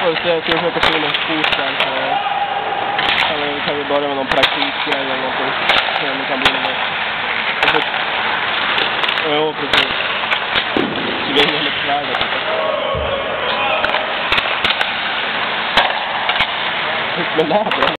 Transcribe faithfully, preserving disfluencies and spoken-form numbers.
Och så jag ska försöka få in en fot där. Eller kan vi börja med någon praktikgrej eller någonting. Så vi kan börja med. Ja, precis. Så det är väldigt svärdet. Men det här